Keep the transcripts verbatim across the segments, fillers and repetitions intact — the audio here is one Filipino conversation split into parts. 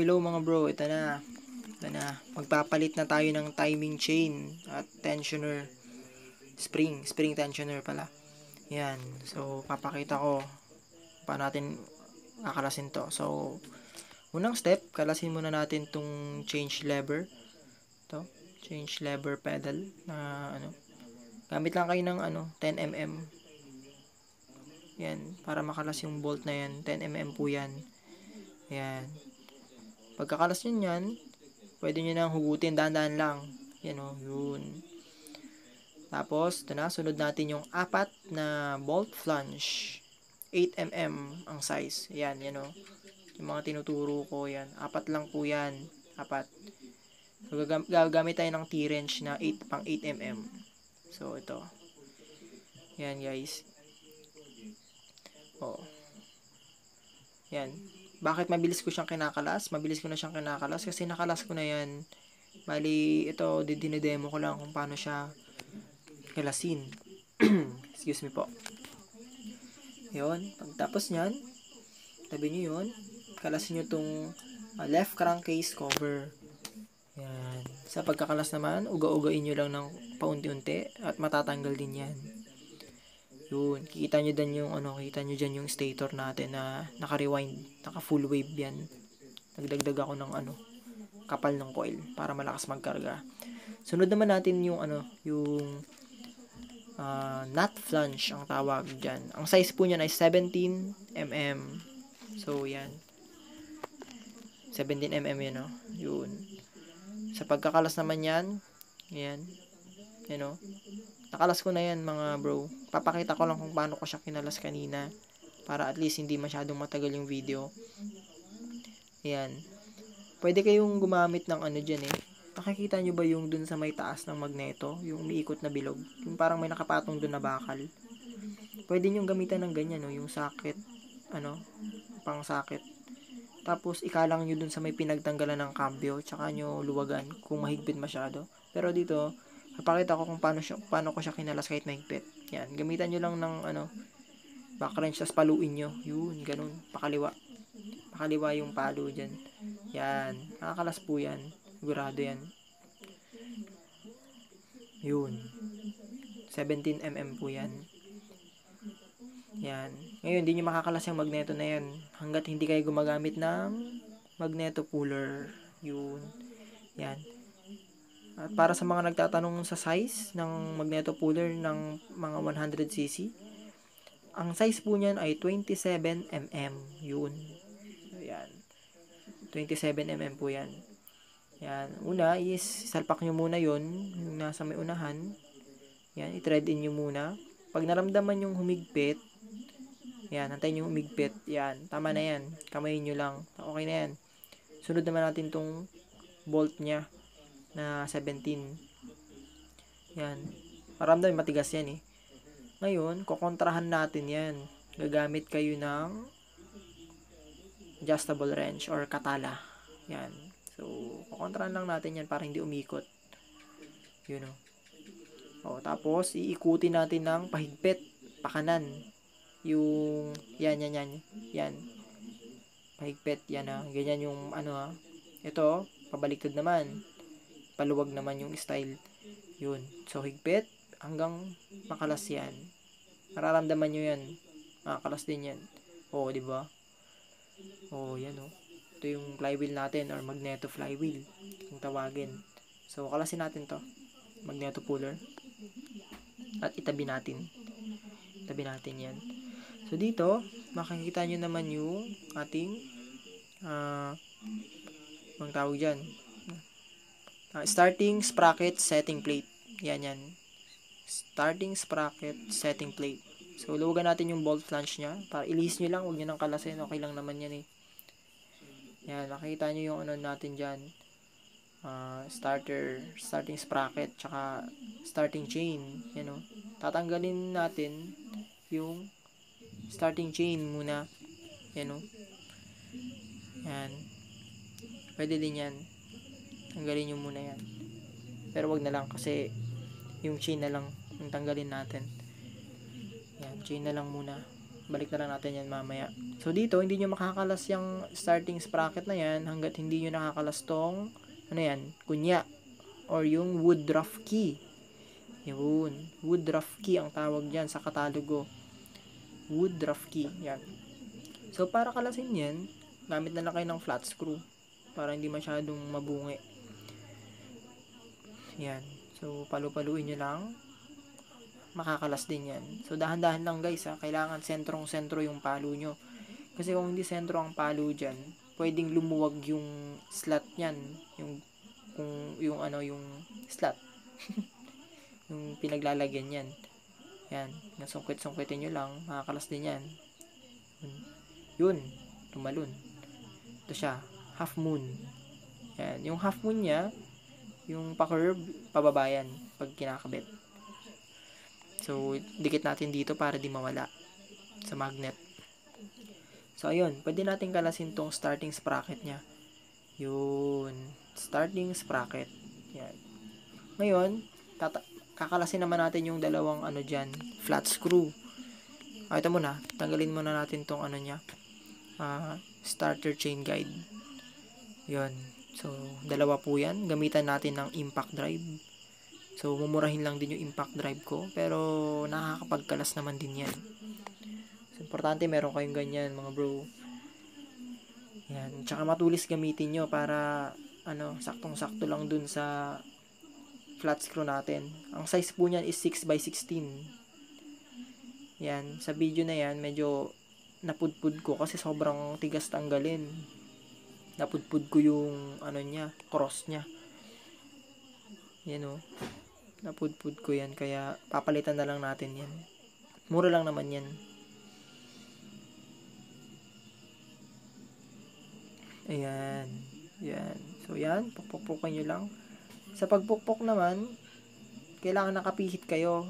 hello mga bro, ito na. Ito na. Magpapalit na tayo ng timing chain at tensioner. Spring, spring tensioner pala. Yan. So, papakita ko paano natin kakalasin to. So, unang step, kalasin muna natin tong change lever. To, change lever pedal na ano. Gamit lang kayo ng ano, ten millimeters. Yan, para makalas yung bolt na yan. ten millimeters po yan. Yan. Pagkakalas nyo yan, pwede nyo nang hugutin, dahan-dahan lang. Yan o, yun. Tapos, ito na, sunod natin yung apat na bolt flange. eight millimeters ang size. Yan, yan o. Yung mga tinuturo ko, yan. Apat lang po yan. Apat. So, gagam gagamit tayo ng T-wrench na eight, pang eight millimeters. So, ito. Yan, guys. O. Yan. Bakit mabilis ko siyang kinakalas? Mabilis ko na siyang kinakalas kasi nakalas ko na yan. Bali, ito, dinidemo ko lang kung paano siya kalasin. Excuse me po. Yun. Pagtapos nyan, tabi nyo yun. Kalasin nyo itong uh, left crankcase cover. Yan. Sa pagkakalas naman, uga-ugain nyo lang ng paunti-unti at matatanggal din yan. Yun, kikita nyo dyan yung ano, kikita nyo dyan yung stator natin na naka-rewind, naka-full wave yan. Nagdagdag ako ng ano, kapal ng coil para malakas magkarga. Sunod naman natin yung ano, yung uh, nut flange ang tawag dyan. Ang size po niyan ay seventeen millimeters. So, yan. seventeen millimeters yan, no? Yun. Sa pagkakalas naman yan, yan. Yan, no? Nakalas ko na yan mga bro. Papakita ko lang kung paano ko siya kinalas kanina. Para at least hindi masyadong matagal yung video. Ayan. Pwede kayong gumamit ng ano dyan eh. Nakikita nyo ba yung dun sa may taas ng magneto? Yung umiikot na bilog. Yung parang may nakapatong dun na bakal. Pwede nyo gamitan ng ganyan, no? Yung socket. Ano? Pang socket. Tapos ikalang nyo dun sa may pinagtanggalan ng cambio. Tsaka nyo luwagan kung mahigpit masyado. Pero dito, papakita ko kung paano, siya, paano ko siya kinalas kahit mahigpit. Yan, gamitan nyo lang ng ano, back wrench, tas paluin nyo. Yun, ganun, pakaliwa. Pakaliwa yung palo dyan. Yan, nakakalas po yan. Sigurado yan. Yun. seventeen millimeters po yan. Yan. Ngayon, hindi nyo makakalas yung magneto na yan. Hanggat hindi kayo gumagamit ng magneto puller. Yun. Yan. At para sa mga nagtatanong sa size ng magneto puller ng mga one hundred c c, ang size po niyan ay twenty-seven millimeters. Yun. Ayan. twenty-seven millimeters po yan. Yan. Una is, salpak nyo muna yun, yung nasa may unahan. Yan, i-thread in nyo muna. Pag naramdaman yung humigpit, yan, hantayin yung humigpit. Yan, tama na yan. Kamayin nyo lang. Okay na yan. Sunod naman natin tong bolt nya na seventeen. Yan. Maramdam matigas yan eh. Ngayon, kukontrahan natin yan. Gagamit kayo ng adjustable wrench or katala. Yan. So, kukontrahan lang natin yan para hindi umikot. Yun o. O, tapos, iikutin natin ng pahigpit, pakanan. Yung, yan, yan, yan. Yan. Pahigpit, yan ha. Ganyan yung, ano ha. Ito, pabaliktad naman. Paluwag naman yung style. Yun. So, higpit hanggang makalas yan. Mararamdaman nyo yan. Makakalas din yan. Oo, di ba? Oo, yan o. Ito yung flywheel natin or magneto flywheel. Kung tawagin. So, kalasin natin to. Magneto puller. At itabi natin. Itabi natin yan. So, dito, makikita nyo naman yung ating ah, uh, ang tawag dyan. Uh, starting sprocket setting plate. Yan yan. Starting sprocket setting plate. So, luwagan natin yung bolt flange nya. Para ilis nyo lang. Huwag nyo nang kalasin. Okay lang naman yan eh. Yan. Nakikita nyo yung ano natin dyan. Uh, starter. Starting sprocket. Tsaka starting chain. Yan o. Tatanggalin natin yung starting chain muna. Yan o. Yan. Pwede din yan. Tanggalin nyo muna yan. Pero wag na lang kasi yung chain na lang yung tanggalin natin. Yan, chain na lang muna. balik na lang natin yan mamaya. So dito, hindi nyo makakalas yung starting sprocket na yan hanggat hindi nyo nakakalas tong, ano yan, kunya, or yung woodruff key. Yun, woodruff key ang tawag dyan sa katalogo. Woodruff key, yan. So para kalasin yan, gamit na lang kayo ng flat screw para hindi masyadong mabungi. Yan, so palu-paluin nyo lang, makakalas din yan. So dahan-dahan lang guys ha, kailangan sentrong-sentro yung palo nyo. Kasi kung hindi sentro ang palo dyan, pwedeng lumuwag yung slot nyan, yung kung yung ano yung slot. Yung pinaglalagyan yan. Yan, nasungkit-sungkitin nyo lang, makakalas din yan. Yun, tumalon. Ito siya, half moon. Yan, yung half moon niya, yung pa-curve, pababayan pag kinakabit. So, dikit natin dito para di mawala sa magnet. So, ayun. Pwede natin kalasin tong starting sprocket niya. Yun. Starting sprocket. Yan. Ngayon, tata kakalasin naman natin yung dalawang ano dyan, flat screw. Ah, ito muna. Tanggalin muna natin tong ano niya. Uh, starter chain guide. Yun. So, dalawa po yan. Gamitan natin ng impact drive. So, mumurahin lang din yung impact drive ko. Pero, nakakapagkalas naman din yan. So, importante meron kayong ganyan, mga bro. Yan. Tsaka matulis gamitin nyo para, ano, saktong-sakto lang dun sa flat screw natin. Ang size po niyan is six by sixteen. Yan. Sa video na yan, medyo napudpud ko kasi sobrang tigas tanggalin. Napudpud ko yung, ano niya, cross niya. Yan o. Napudpud ko yan, kaya papalitan na lang natin yan. Mura lang naman yan. Ayan. Yan. So yan, pukpukpukan nyo lang. Sa pagpukpok naman, kailangan nakapihit kayo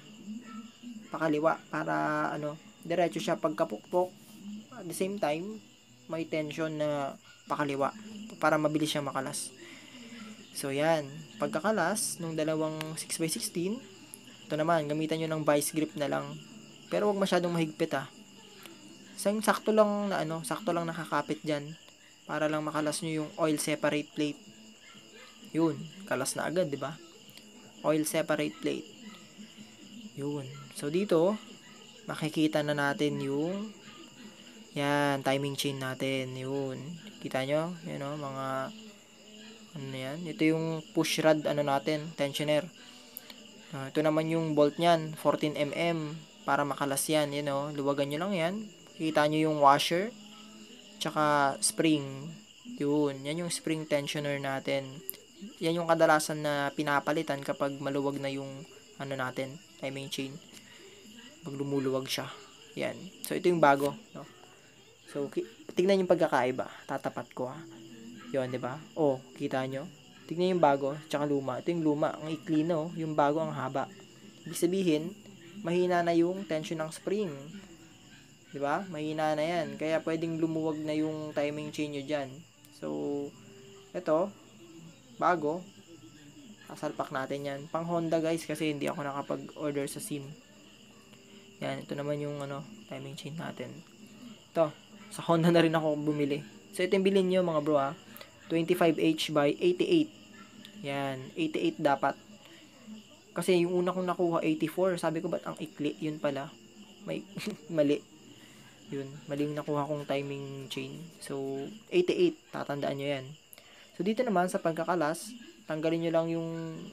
pakaliwa para ano, diretso siya pagkapukpok. At the same time, may tension na pakaliwa para mabilis siya makalas. So, yan. Pagkakalas, nung dalawang six by sixteen, ito naman, gamitan nyo ng vice grip na lang. Pero huwag masyadong mahigpit ha. Sang sakto lang na ano, sakto lang nakakapit dyan. Para lang makalas nyo yung oil separate plate. Yun, kalas na agad, di ba? Oil separate plate. Yun. So, dito, makikita na natin yung yan, timing chain natin. Yun. Kita nyo? Yan o, mga ano yan, ito yung push rod ano natin, tensioner. Uh, ito naman yung bolt niyan, fourteen millimeters para makalas yan, you know, luwagan nyo lang yan. Kita nyo yung washer tsaka spring. Yun, yan yung spring tensioner natin. Yan yung kadalasan na pinapalitan kapag maluwag na yung ano natin, timing chain. Pag lumuluwag siya. Yan. So ito yung bago, no. So tignan yung pagkakaiba. Tatapat ko ha. Yun, di ba? Oh, kita nyo? Tignan yung bago, tsaka luma. Ito yung luma, ang ikli no? Yung bago, ang haba. Ibig sabihin, mahina na yung tension ng spring. Di ba? Mahina na yan. Kaya pwedeng lumuwag na yung timing chain nyo dyan. So, ito, bago. Kasalpak natin yan. Pang Honda guys, kasi hindi ako nakapag-order sa SIM. Yan, ito naman yung ano, timing chain natin. Ito, sa Honda na rin ako bumili. So, ito yung bilhin nyo mga bro ha. twenty-five H by eighty-eight. Yan, eighty-eight dapat. Kasi yung una kong nakuha eighty-four, sabi ko ba't ang ikli? Yun pala. May mali. Yun, mali yung nakuha kong timing chain. So, eighty-eight, tatandaan nyo yan. So, dito naman sa pagkakalas, tanggalin nyo lang yung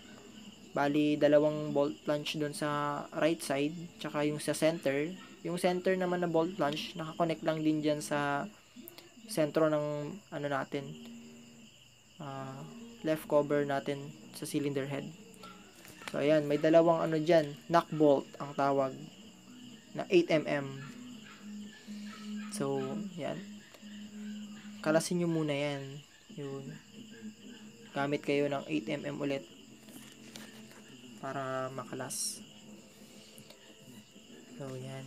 bali dalawang bolt plunge doon sa right side, tsaka yung sa center. Yung center naman na bolt plunge, nakakonect lang din dyan sa sentro ng ano natin, Uh, left cover natin sa cylinder head. So, ayan. May dalawang ano dyan. Knock bolt ang tawag. Na eight millimeters. So, yan. Kalasin nyo muna yan. Yun. Gamit kayo ng eight millimeters ulit. Para makalas. So, yan.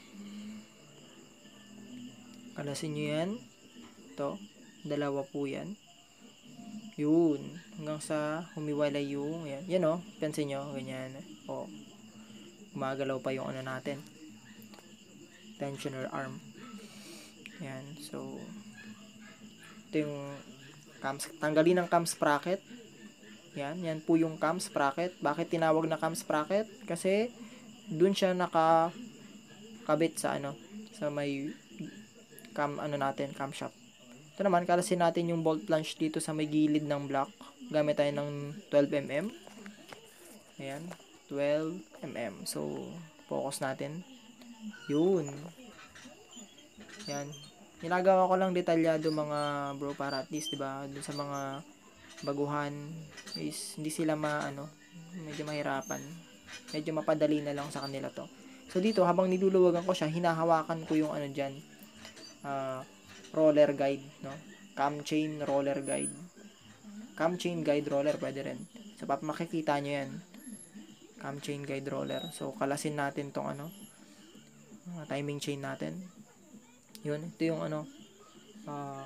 Kalasin nyo yan. Ito. Dalawa po yan. Yun. Hanggang sa humiwalay yung, yan. Yan o. Pansin nyo. Ganyan. O. Gumagalaw pa yung ano natin. tensioner arm. Yan. So, ito yung cam, tanggalin ng cam sprocket. Yan. Yan po yung cam sprocket. Bakit tinawag na cam sprocket? Kasi, dun siya nakakabit sa ano, sa may cam, ano natin, camshaft. Ito naman, kalasin natin yung bolt flange dito sa may gilid ng block. Gamit tayo ng twelve millimeter. Ayan. twelve millimeter. So, focus natin. Yun. Yan. Ginagawa ko lang detalyado mga bro para at least, diba, dun sa mga baguhan is hindi sila ma, ano, medyo mahirapan. Medyo mapadali na lang sa kanila to. So, dito, habang niluluwagan ko siya, hinahawakan ko yung ano dyan. Ah, uh, roller guide, no? Cam chain roller guide. Cam chain guide roller, pwede rin. So, pap makikita nyo yan. Cam chain guide roller. So, kalasin natin tong ano, uh, timing chain natin. Yun, ito yung ano, uh,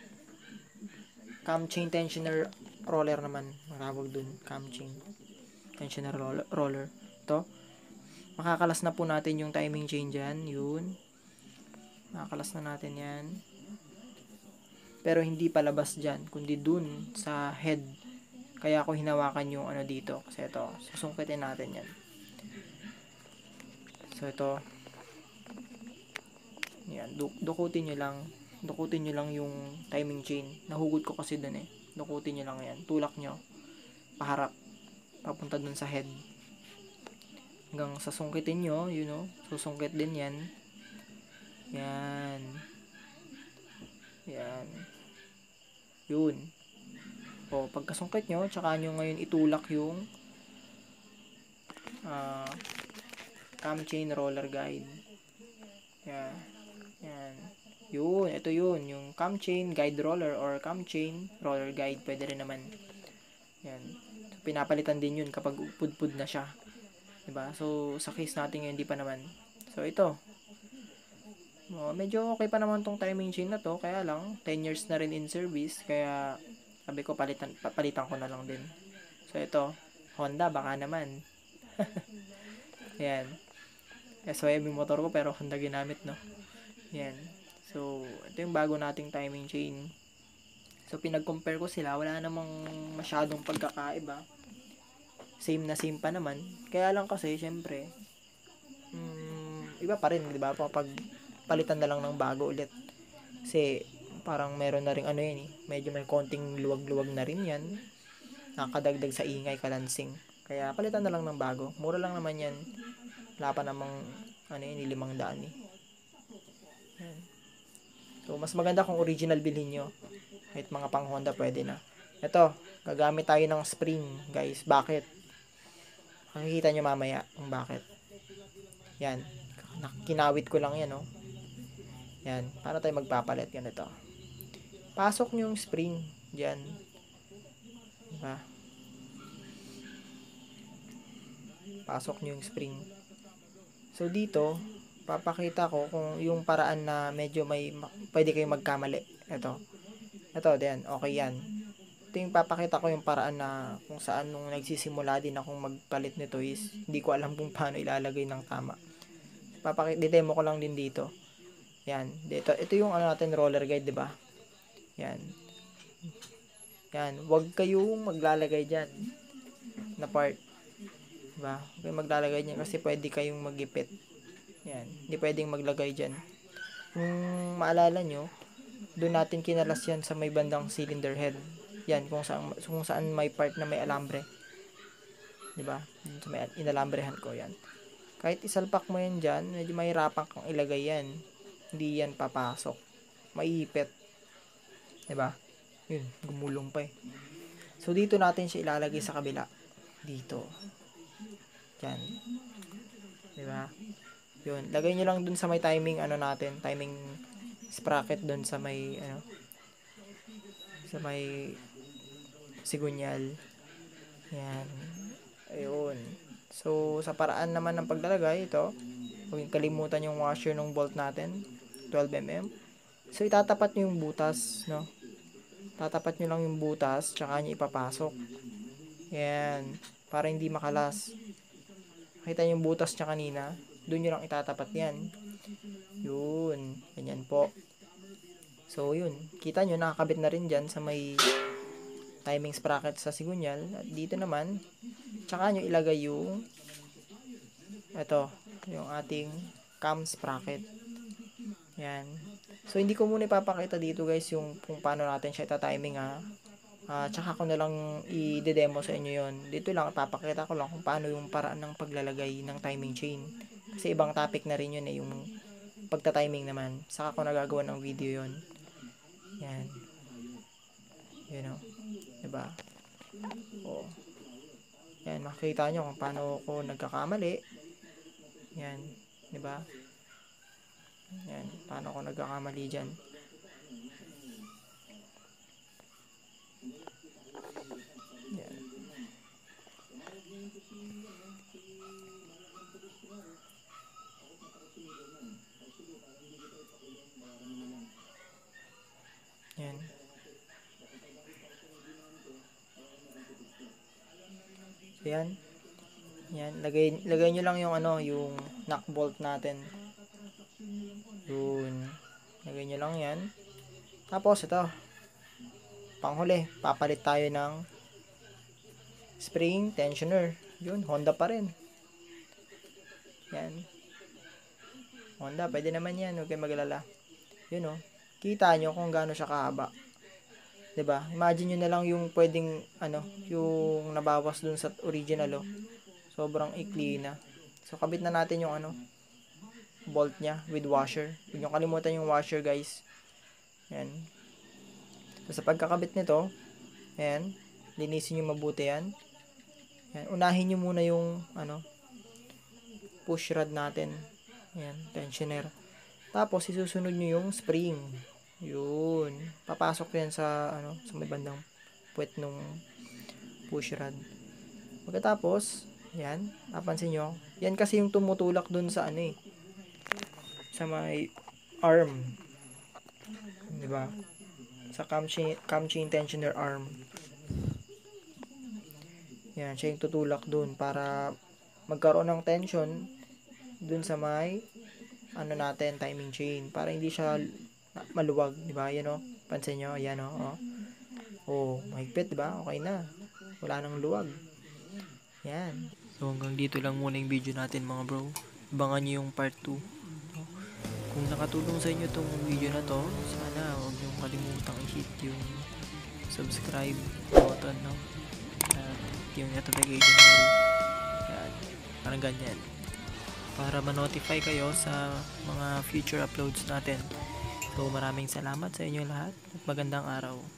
cam chain tensioner roller naman. Marawag dun, cam chain tensioner roller. roller. Ito, makakalas na po natin yung timing chain dyan. Yun. Makakalas na natin yan. Pero hindi palabas dyan, kundi dun sa head. Kaya ako hinawakan yung ano dito. Kasi ito, susungkitin natin yan. So ito, yan, du dukutin nyo lang. Dukutin nyo lang yung timing chain. Nahugod ko kasi dun eh. Dukutin nyo lang yan. Tulak nyo. Paharap. Papunta dun sa head. Hanggang sa sungkitin nyo, you know. Susungkit din yan. Yan. Yan. Yun. O, pagkasungkit nyo, tsaka nyo ngayon itulak yung uh, cam chain roller guide. Yan. Yan. Yun. Ito yun. Yung cam chain guide roller or cam chain roller guide. Pwede rin naman. Yan. So, pinapalitan din yun kapag pudpud na siya. Diba? So, sa case natin ngayon, hindi pa naman. So, ito. Oh, medyo okay pa naman tong timing chain na to, kaya lang ten years na rin in service, kaya sabi ko palitan papalitan ko na lang din. So ito, Honda baka naman. Yan. S Y M yung motor ko pero Honda ginamit, no. Yan. So ito yung bago nating timing chain. So pinag-compare ko sila, wala namang masyadong pagkakaiba. Same na same pa naman. Kaya lang kasi syempre mm, iba pa rin, 'di ba? Kapag palitan na lang ng bago ulit. Kasi parang meron na rin ano yun eh. Medyo may konting luwag-luwag na rin yan. Nakakadagdag sa ingay, kalansing. Kaya palitan na lang ng bago. Mura lang naman yan. Wala pa namang ano yun, limang daan eh. Yan. So mas maganda kung original bilhin nyo. Kahit mga pang Honda pwede na. Ito, gagamit tayo ng spring guys. Bakit? Makikita nyo mamaya kung bakit. Yan. Kinawit ko lang yan, no. Yan, para tayo magpapalit ganito. Pasok nyo yung spring diyan. Diba? Pasok nyo yung spring. So dito, papakita ko kung yung paraan na medyo may pwede kayong magkamali. Ito. Ito din, okay yan. Ito yung papakita ko yung paraan na kung saan nung nagsisimula din akong magpalit nito is hindi ko alam kung paano ilalagay ng tama. Papakita, demo ko lang din dito. Yan, dito, ito yung ano natin, roller guide, 'di ba? Yan. Yan, wag kayong maglalagay diyan na part. 'Di ba? Huwag kayong maglalagay diyan kasi pwede kayong magipit. Yan, hindi pwedeng maglagay diyan. Kung maalala nyo, doon natin kinalas yan sa may bandang cylinder head. Yan, kung saan kung saan may part na may alambre. 'Di ba? Sa may inalambrehan ko yan. Kahit isalpak mo yan diyan, medyo mahirapan kang ilagay yan. Hindi yan papasok. Maiipit. Diba? Yun, gumulong pa eh. So, dito natin siya ilalagay sa kabila. Dito. Yan. Diba? Yun. Lagay nyo lang dun sa may timing, ano natin, timing sprocket dun sa may, ano, sa may sigunyal. Yan. Ayun. So, sa paraan naman ng paglalagay, ito, huwag kalimutan yung washer ng bolt natin. twelve millimeter. So, itatapat nyo yung butas, no? Tatapat nyo lang yung butas, tsaka nyo ipapasok. Yan. Para hindi makalas. Kita yung butas niya kanina, doon nyo lang itatapat yan. Yun, ganyan po. So, yun. Kita nyo, nakakabit na rin dyan sa may timing sprocket sa sigunyal. At dito naman, tsaka nyo ilagay yung ito, yung ating cam sprocket. Yan. So, hindi ko muna ipapakita dito guys yung kung paano natin siya ita-timing ha. Uh, tsaka ko na lang i-demo sa inyo yon. Dito lang, ipapakita ko lang kung paano yung paraan ng paglalagay ng timing chain. Kasi ibang topic na rin yun eh, yung pagta-timing naman. Saka ko nagagawa ng video yon. Yan. You know. Diba? O. Yan, makikita nyo kung paano ko nagkakamali. Yan. Diba? Yan. Paano ko nagkakamali dyan. Yan. Yan. So, yan. Yan. Lagay, lagay nyo lang yung ano, yung knock bolt natin. Yun. Lagay nyo lang yan. Tapos, ito. Panghuli, papalit tayo ng spring tensioner. Yun, Honda pa rin. Yan. Honda, pwede naman yan. Huwag kayo maglala. Yun o. Oh. Kita nyo kung gaano siya kahaba. Diba? Imagine nyo na lang yung pwedeng, ano, yung nabawas dun sa original o. Sobrang ikli na. So, kabit na natin yung ano, bolt nya with washer. Huwag nyo kalimutan yung washer guys. Yan. So, sa pagkakabit nito, ayan, linisin nyo mabuti yan. Yan. Unahin nyo muna yung, ano, push rod natin. Ayan, tensioner. Tapos, isusunod nyo yung spring. Yun. Papasok yan sa, ano, sa may bandang puwet nung push rod. Pagkatapos, yan, napansin nyo, yan kasi yung tumutulak dun sa, ano eh, sa may arm. Diba? Sa cam chain, cam chain tensioner arm. Yan, siya yung tutulak dun para magkaroon ng tension dun sa may ano natin, timing chain, para hindi siya maluwag, di ba? Yan oh. Pansin nyo, ayan oh. Oh, oh mahigpit, di ba? Okay na. Wala nang luwag. Yan. So, hanggang dito lang muna yung video natin mga bro. Abangan nyo yung part two. Kung nakatulong sa inyo tong video na to, sana huwag nyo kalimutang i-hit yung subscribe button, no? At yung notification bell. Yan. Parang ganyan. Para ma-notify kayo sa mga future uploads natin. So, maraming salamat sa inyo lahat at magandang araw.